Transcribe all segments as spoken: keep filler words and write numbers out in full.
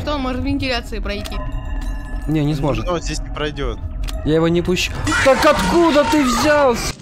зато он может в вентиляции пройти. Не, не сможет. Вот здесь не пройдет. Я его не пущу. Так откуда ты взялся?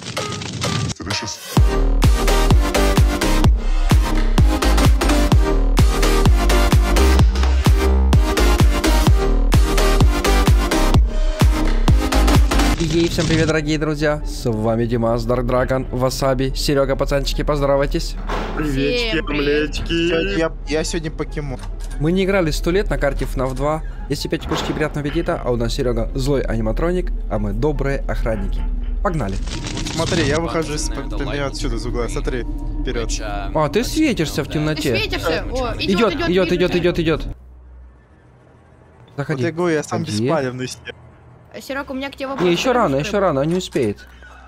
Ей, всем привет, дорогие друзья. С вами Димас, Dark Dragon, Васаби, Серега, пацанчики, поздоровайтесь. Приветики, омлетики. Я, я сегодня покемон. Мы не играли сто лет на карте эф эф два. Если пять кушки приятного аппетита, а у нас Серега злой аниматроник, а мы добрые охранники. Погнали. Смотри, я выхожу из отсюда из угла. Смотри, вперед. А, ты светишься в темноте. Ты светишься? О, идет, идет, идет, идет, идет. Заходи. Вот я говорю, я сам беспалевный. Серег, у меня к тебе вопрос. Не, еще рано, еще рано, он не успеет.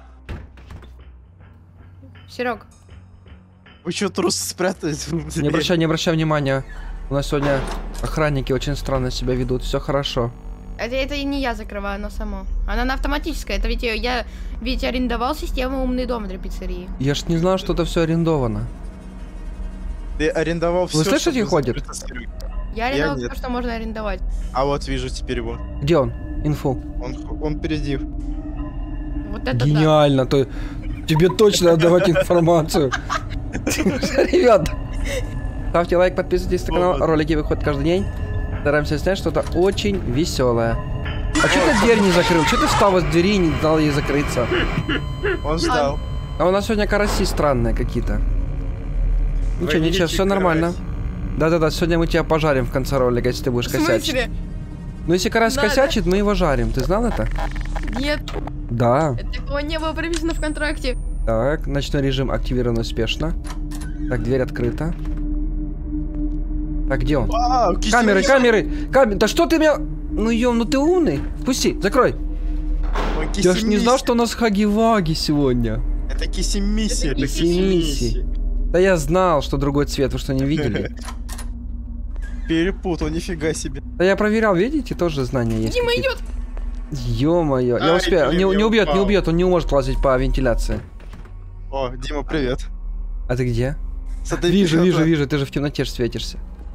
Серег. Вы что, трусы спрятались? Не обращай, не обращай внимания. У нас сегодня охранники очень странно себя ведут, все хорошо. Это, это и не я закрываю, оно само. Она на автоматическое. Это ведь я ведь арендовал систему «Умный дом» для пиццерии. Я ж не знал, что это все арендовано. Ты арендовал все. Вы слышите, ходит? Я арендовал все, что можно арендовать. А вот вижу теперь его. Где он? Инфу. Он, он впереди. Вот это гениально, да. То тебе точно отдавать информацию. Ребят, ставьте лайк, подписывайтесь на канал, ролики выходят каждый день. Стараемся снять что-то очень веселое. А что ты дверь не закрыл? Что ты встал из двери и не дал ей закрыться? Он ждал. А у нас сегодня караси странные какие-то. Ничего, ничего, все нормально. Да-да-да, сегодня мы тебя пожарим в конце ролика, если ты будешь косячить. Ну если карась Надо. косячит, мы его жарим. Ты знал это? Нет. Да. Такого не было прописано в контракте. Так, ночной режим активирован успешно. Так, дверь открыта. Так, где он? А, камеры, камеры, камеры. Да что ты меня... Ну ем, ну ты умный. Впусти, закрой. Ой, я ж не знал, что у нас хаги-ваги сегодня. Это киси-миси. Это киси-миси. Да я знал, что другой цвет, вы что, не видели? Перепутал, нифига себе. Да я проверял, видите, тоже знания есть. Дима идет. Ё-моё, я успею. Не, не убьет, не убьет, он не может лазить по вентиляции. О, Дима, привет. А ты где? Смотри, вижу, вижу, вижу, вижу, ты же в темноте ж светишься.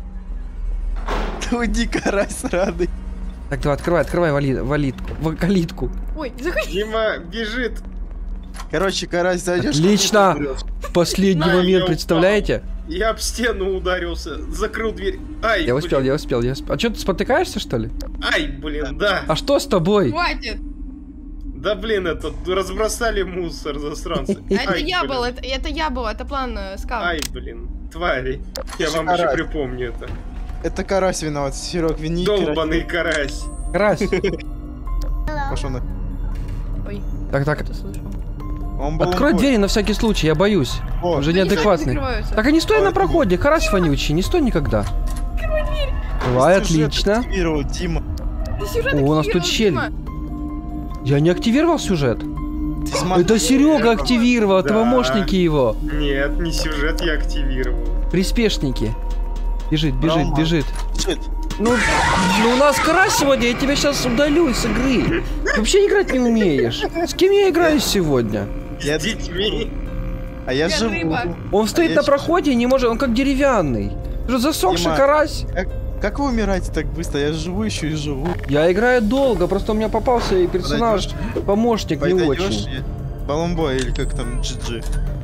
Ты уйди, карась, радый. Так, давай, открывай, открывай вали, валитку, в калитку. Ой, заходи. Дима бежит. Короче, карась, зайдешь. Отлично! В последний На, момент, представляете? Я об стену ударился, закрыл дверь. Ай, Я успел, блин. я успел, я успел. А что, ты спотыкаешься, что ли? Ай, блин, да. А что с тобой? Хватит. Да, блин, это, разбросали мусор, засранцы. Это Ай, я блин. был, это, это я был, это план э, скам. Ай, блин, твари. Я вам Карась. еще припомню это. Это карась виноват, Серег, вини. Долбаный карась. Карась. Пошел на. Ой, Так, так. что-то слышал. Он был Открой он двери на всякий случай, я боюсь. О, Он же Они неадекватный. сами закрываются. Так и не стой Ой, на ты- проходе, карась вонючий, не стой никогда. Открой дверь. Давай, сюжет отлично. активировал, Дима. Ты сюжет О, у нас тут активировал, щель. Дима. Я не активировал сюжет. Ты смотри. Это Серега активировал, это Да. помощники его. Нет, не сюжет я активировал. Приспешники. Бежит, бежит, Рома. бежит. Shit. Ну, ну, у нас карась сегодня, я тебя сейчас удалю с игры. Ты вообще играть не умеешь. С кем я играю сегодня? Я- С детьми. А я Я живу. рыба. Он стоит А я на щас- проходе и не может, он как деревянный. Ты же засохший Дима. карась. Как, как вы умираете так быстро? Я живу еще и живу. Я играю долго, просто у меня попался и персонаж, помощник не Пойдешь очень. Баламбой или как там, джи джи.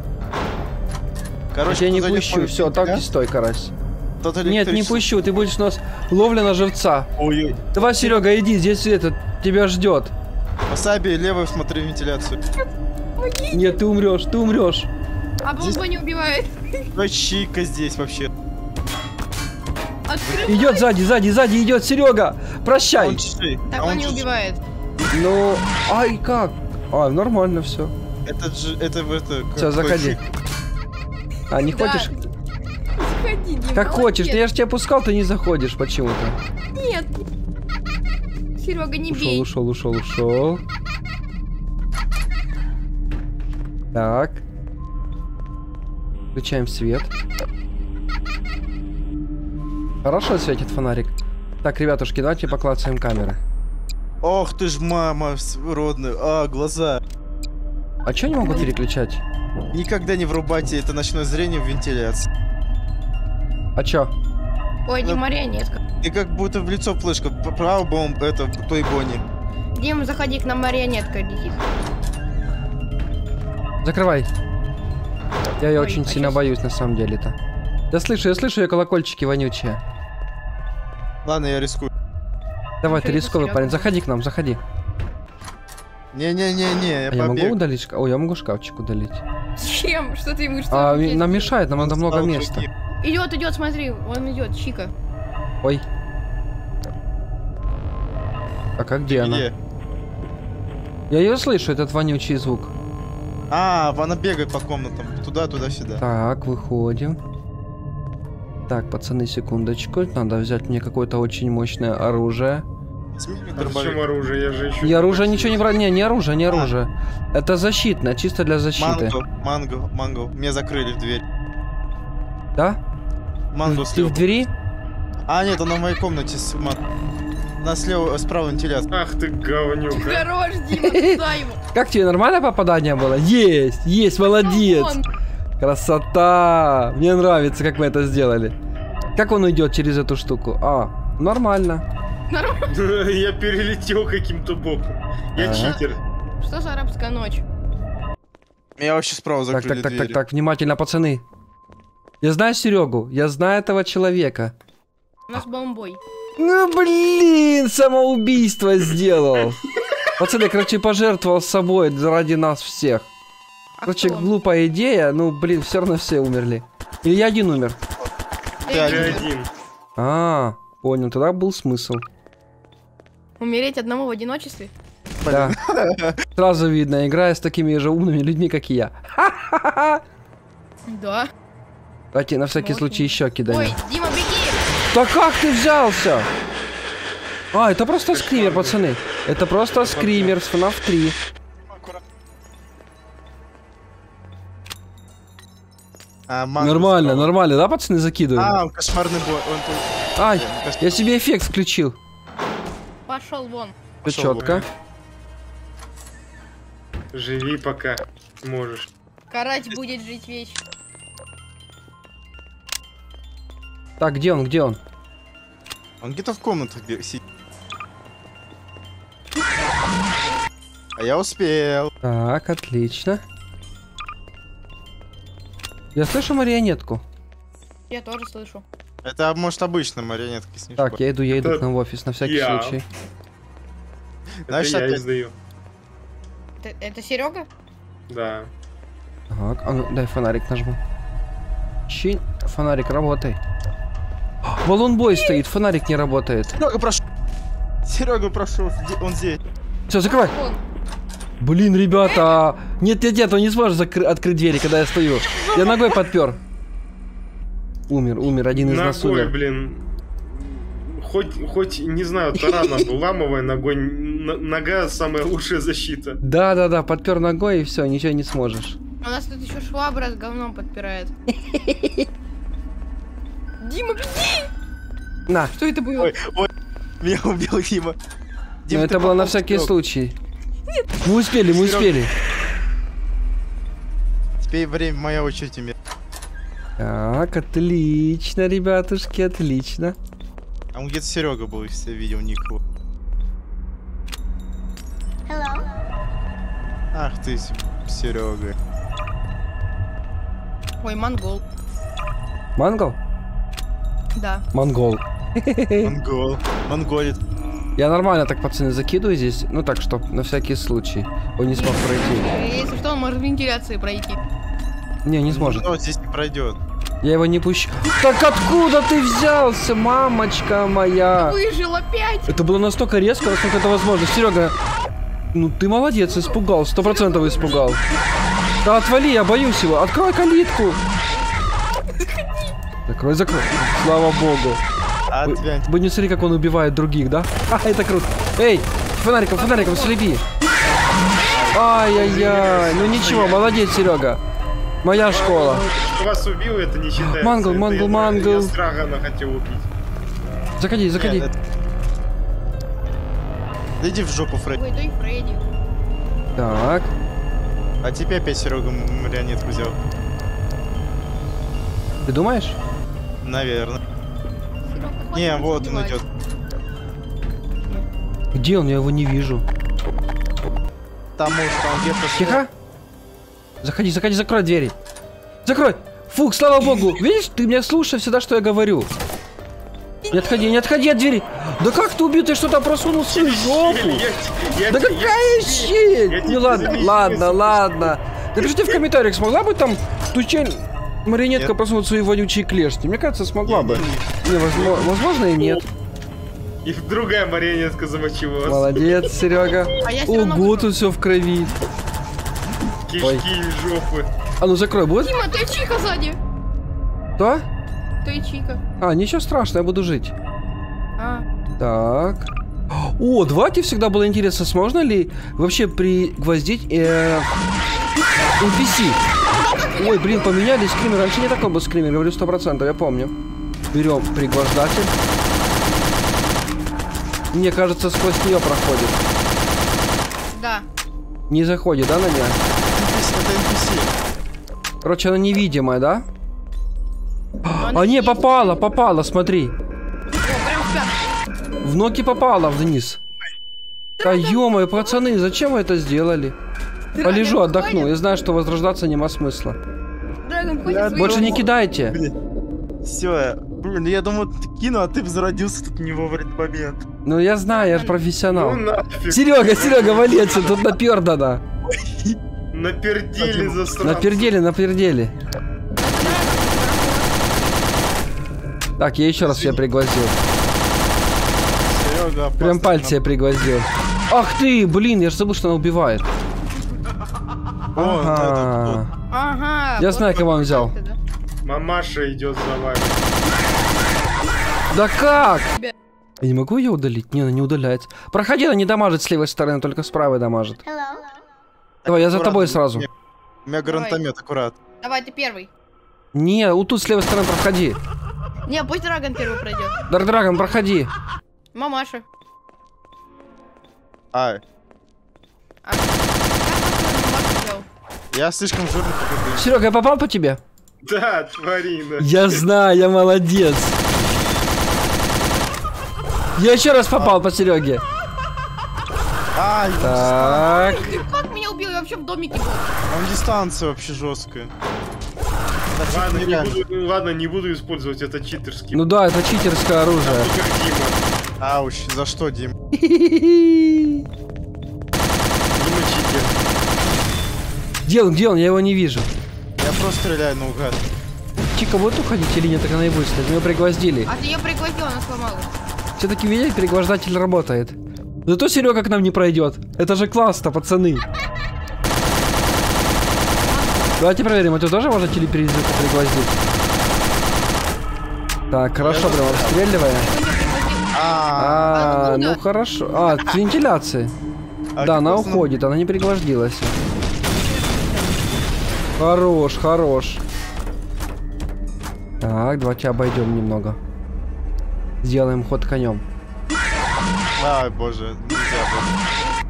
Я тебя не кто зайдет пущу, по все, так вентиля- не стой, карась. тот Нет, не электричество- пущу, ты будешь у нас ловля на живца. Ой-ой. Давай, Серега, иди, здесь это тебя ждет. Васаби, левый смотри вентиляцию. Нет, ты умрешь, ты умрешь. А бомба не убивает. Ой, чика здесь вообще. Открывай. Идет сзади, сзади, сзади идет Серега. Прощай. Он чей? Так А он он не же- убивает. Ну, ай, как? А, нормально все. Это же, это в это... Все, как- заходи. А, не Да. хочешь? Заходи, Дима. Как хочешь, да молодец. я ж тебя пускал, ты не заходишь почему-то. Нет. Серега, не Ушел, бей. ушел, ушел, ушел. Так. Включаем свет. Хорошо светит фонарик. Так, ребятушки, давайте поклацаем камеры. Ох ты ж мама с- родная. А, глаза. А чё не могу переключать? Никогда не врубайте это ночное зрение в вентиляции. А чё? Ой, Дим, марионетка. И как будто в лицо флешка. Право бомб, это, той Бонни. Дим, заходи, к нам марионетка летит. Закрывай. Я ее Ой, очень а сильно щас- боюсь на самом деле-то. Я слышу, я слышу ее колокольчики вонючие. Ладно, я рискую. Давай, Что ты это, рисковый Серёга? парень, заходи к нам, заходи. Не-не-не-не, я А я могу побег. удалить шкаф? Ой, я могу шкафчик удалить. Зачем? Что ты ему что? А, ми- нам мешает, нам надо много Стал места. другим. Идет, идет, смотри, он идет, Чика. Ой. А как где она? Где? Я ее слышу, этот вонючий звук. А, она бегает по комнатам. Туда, туда, сюда. Так, выходим. Так, пацаны, секундочку. Надо взять мне какое-то очень мощное оружие. Возьми мне А дробовик. зачем оружие? Я же еще... И оружие ничего не брать. Не, не оружие, не оружие. Это защитное, чисто для защиты. Манго, манго, манго. Мне закрыли дверь. Да? Манго Ты слева. в двери? А, нет, она в моей комнате. с- ма- На слева, справа вентиляция. Ах ты говнюк, а. Хорош, Дима, туда его. Как тебе, нормальное попадание было? Есть, есть, молодец. Вон. Красота. Мне нравится, как мы это сделали. Как он уйдет через эту штуку? А, нормально. Нормально. Я перелетел каким-то боком. Я Ага. читер. Что за арабская ночь? Меня вообще справа Так, закрыли так, так, так, двери. так, внимательно, пацаны. Я знаю Серегу, я знаю этого человека. У нас бомбой. Ну блин, самоубийство сделал. Пацаны, короче, пожертвовал собой ради нас всех. А Короче, кто он? глупая идея, ну блин, все равно все умерли. Или я один умер? Ты Ты Я один. один. А, понял, тогда был смысл. Умереть одному в одиночестве? Да. Сразу видно, играя с такими же умными людьми, как и я. Да. Давайте на всякий Ну, случай окей. еще кидаем. Ой, Дима, беги! Да как ты взялся? А, это просто скример, пацаны. Это просто скример с эф эф три. А, манго Нормально, справа. нормально, да, пацаны, закидываем? А, кошмарный бой. Он тут- Ай, Кош- я себе эффект включил. Пошел вон. Все Пошёл четко. Живи пока можешь. Карать будет жить вечно. Так, где он, где он? Он где-то в комнатах бе- сидит. А я успел. Так, отлично. Я слышу марионетку. Я тоже слышу. Это, может, обычно марионетка, если не Так, я иду, я иду Это к нам в офис на всякий я. случай. Знаешь, Это я опять- издаю. Это, это Серега? Да. Так, а ну дай фонарик нажму. Чинь, фонарик, работай. Баллонбой стоит, фонарик не работает. Серега прошел. Серега прошел, Где- он здесь. Все, закрывай. Вон. Блин, ребята. Нет, нет, нет, он не сможет закры- открыть двери, когда я стою. Я ногой подпер. Умер, умер, один из нас Ногой, умер. блин. Хоть, хоть, не знаю, тарана выламывай ногой. н- Нога самая лучшая защита. Да, да, да, подпер ногой и все, ничего не сможешь. У нас тут еще швабра с говном подпирает. Дима, беги! На. Что это было? Ой, ой, меня убил Дима. Дим, Но ты это было на попал в всякий стрелок. случай. Мы успели, мы Серёга. успели. Теперь время, моя очередь умеет. Так, отлично, ребятушки, отлично. А он где-то Серега был, если я видел ник его. Ах ты, Серега. Ой, монгол. Мангол? Да. Монгол. Монгол. Монголит. Я нормально так, пацаны, закидываю здесь. Ну так, чтоб на всякий случай. Он не смог пройти. Э, Если что, он может в вентиляции пройти. Не, не сможет. Он здесь не пройдет. Я его не пущу. Так откуда ты взялся, мамочка моя? Выжил опять! Это было настолько резко, насколько это возможно. Серега, ну ты молодец, испугал, сто процентов испугал. Да отвали, я боюсь его. Открой калитку. Закрой, закрой. Слава богу. Вы, Отвянь. вы не смотри, как он убивает других, да? А, это круто. Эй, фонариком, фонариком слепи. Ай-яй-яй. Ну ничего, молодец, Серега. Моя школа. Что вас убил, это не считается. Мангл, Это мангл, я- мангл. Я Страгана хотел убить. Заходи, заходи. Нет, это- Да иди в жопу, Фредди. Ой, да и Фредди. Так. А тебе опять Серега марионетку взял. Ты думаешь? Наверное. Не, вот он идет. Где он? Я его не вижу. Там может, там где-то... Тихо. Заходи, заходи, закрой двери. Закрой. Фух, слава богу. Видишь, ты меня слушаешь всегда, что я говорю. Не отходи, не отходи от двери. Да как ты убил? Ты что-то просунул свою жопу? Да какая щель? Ну ладно, ладно, ладно. Напишите в комментариях, смогла бы там тучель марионетка просунуть свои вонючие клешни? Мне кажется, смогла бы. Не, возможно, возможно и нет. И другая марионетка замочила. Молодец, Серега. Ого, тут все в крови. Кишки и жопы. А ну закрой, будет? Дима, ты Чика сзади. Что? Ты Чика. А, ничего страшного, я буду жить. А. Так. О, давайте всегда было интересно, можно ли вообще пригвоздить э, эн пи си? Ой, блин, поменяли скример. Раньше не такой был скример, говорю сто процентов, я помню. Берем пригвождатель. Мне кажется, сквозь нее проходит. Да. Не заходит, да, на нее? Это эн пи си. Короче, она невидимая, да? Она А, не, невидимая. попала, попала, смотри. О, прям в пятку. В ноги попала вниз. Да ё-моё, пацаны, зачем вы это сделали? Полежу, отдохну. Я знаю, что возрождаться нема смысла. Драгон, Я ходит Больше не кидайте. Все, блин, я думал, ты кину, а ты взродился тут не вовремя момент. Ну я знаю, я же профессионал. Ну нафиг. Серега, Серега, вали отсюда, тут напердано. Напердели засранцы. Напердели, напердели. Так, я еще раз себя пригвоздил. Серега, опасно. Прям пальцы я пригвоздил. Ах ты, блин, я же забыл, что она убивает. О, Ага. Ага. Я вот знаю, кого он взял. это, да. Мамаша идет за вами. Да как? Я не могу ее удалить? Не, она не удаляется. Проходи, она не дамажит с левой стороны, только с правой дамажит. Давай, я за тобой сразу. У меня гранатомет, аккурат. Давай, ты первый. Не, вот тут с левой стороны проходи. Не, пусть Драгон первый пройдет. Дарк Драгон, проходи. Мамаша. Ай, А, я Мамашу взял. я слишком жирный победил. Серега, я попал по тебе? Да, тварина. Я знаю, я молодец. Я еще раз попал по Сереге. Ай, Так. Ты как меня убил? Я вообще в домике был. там дистанция вообще жесткая. Ладно не, буду, ладно, не буду использовать это читерский. Ну да, это читерское оружие. Супер Дима. Ауч, за что, Дим? Дима читер. Где он, где он? Я его не вижу. Я просто стреляю наугад. Чика, вот уходить или нет, так она и будет стоять. Мы ее пригвоздили. А ты ее пригвоздил, она сломалась. Все-таки, видите, пригвождатель работает. Зато Серега к нам не пройдет. Это же классно, пацаны. Давайте проверим, это тоже можно телеперезилку пригвоздить? Так, хорошо, прям обстреливая. А, ну хорошо. А, с вентиляции. Да, она уходит, она не пригвождилась. Хорош, хорош. Так, давайте обойдем немного. Сделаем ход конем. Ай, боже, нельзя было.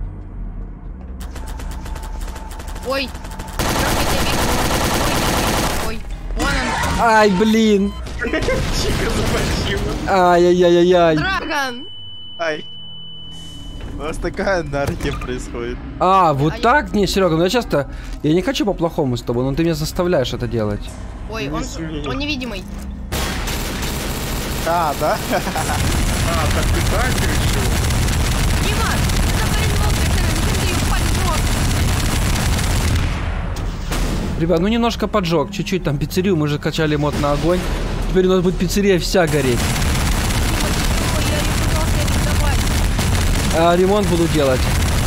Ой. Как я тебя видел? Ой, вон он. Ай, блин. Чика замочила. Ай-яй-яй-яй. Драгон. Ай. У нас такая анархия происходит. А, вот А я- так? Не, Серега, ну я часто... Я не хочу по-плохому с тобой, но ты меня заставляешь это делать. Ой, Не он, смей. он невидимый. А, да? А, так ты так решил? Дима, ты запарил зачем ты ее палец в рот? Ребят, ну немножко поджег, чуть-чуть там пиццерию, мы же качали мод на огонь. Теперь у нас будет пиццерия вся гореть. Ой, я не пытался это давать. А ремонт буду делать.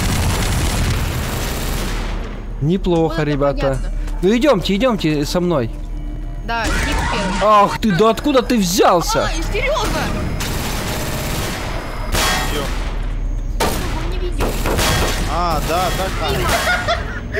Неплохо, Вот это ребята. понятно. Ну идемте, идемте со мной. Да, иди первый. Ах ты, да откуда ты взялся? А, серьезно? Ё. Он не видел. А, да, так, так.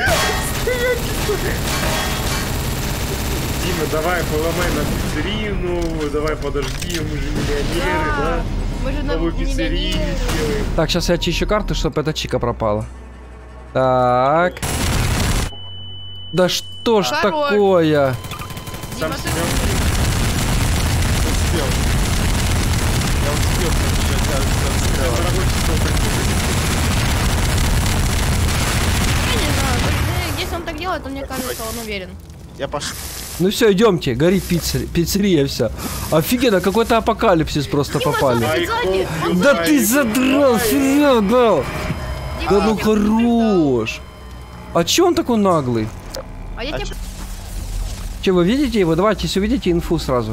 Дима, давай поломай на пиццерию новую, давай подожди, мы же миллионеры, да? Да. Мы же на Новую пиццерию миллионеры. сделаем. Так, сейчас я очищу карты, чтобы эта чика пропала. Так. Да что ж Хорош. такое? Сам Дима, ты себя Успел. ёбнуть уже, тебя отстрела. Дорогой часов Я не знаю, только, если он так делает, то мне кажется, он уверен. Я пошел. Ну все, идемте, горит пиццерия, пиццерия вся. Офигенно, какой-то апокалипсис просто попали. смотри, сзади, он Да сзади. ты задрал, серьезно, да. Дима, Да ну я хорош. А че он такой наглый? А я А тебе... чё? Че, вы видите его? Давайте, если увидите, инфу сразу.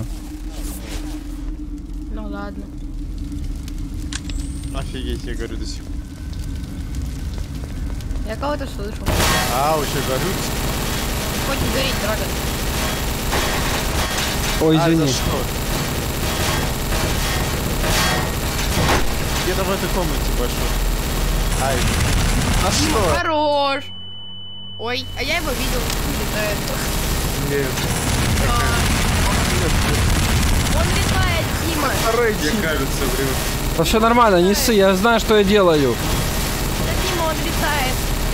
Ну ладно. Офигеть, я говорю до сих пор. Я кого-то слышу. А, уже горю. Хоть не горит, Драгон. Ой, А, извини. за что? Где-то в этой комнате пошел. Ай. А что? Хорош. Ой, а я его видел. Летает. Нет. Он летает, Дима. Мне кажется, блин. Да все нормально, не ссы, я знаю, что я делаю. Да, Дима, он летает.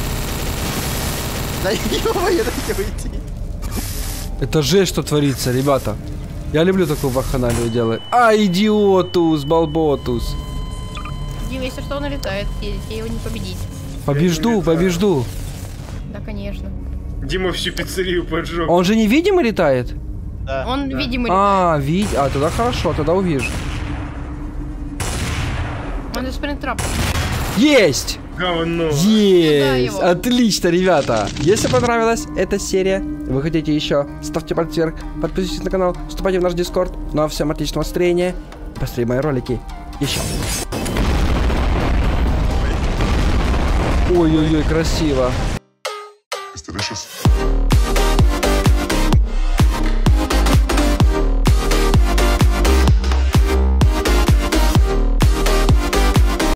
Да ё-моё, дайте выйти. Это жесть, что творится, ребята. Я люблю такую вакханалию делать. А, идиотус, балботус. Дима, если что, он летает. Тебе тебе его не победить. Побежду, побежду. Да, конечно. Дима всю пиццерию поджег. Он же невидимый летает? Да. Он, Да. видимо, летает. А, вид... А, тогда хорошо, тогда увижу. Он из спринт-трапа. Есть! Говно. Есть! его. Отлично, ребята! Если понравилась эта серия, вы хотите еще, ставьте палец вверх, подписывайтесь на канал, вступайте в наш дискорд. Ну а всем отличного настроения. Посмотрите мои ролики еще. Ой-ой-ой, красиво. It's delicious.